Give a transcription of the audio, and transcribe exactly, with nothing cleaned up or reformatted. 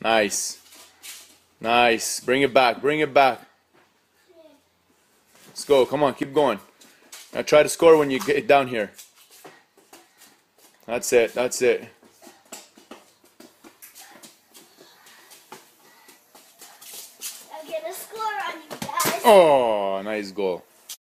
Nice. Nice. Bring it back. Bring it back. Let's go. Come on. Keep going. Now try to score when you get down here. That's it. That's it. I'm gonna score on you guys. Oh, nice goal.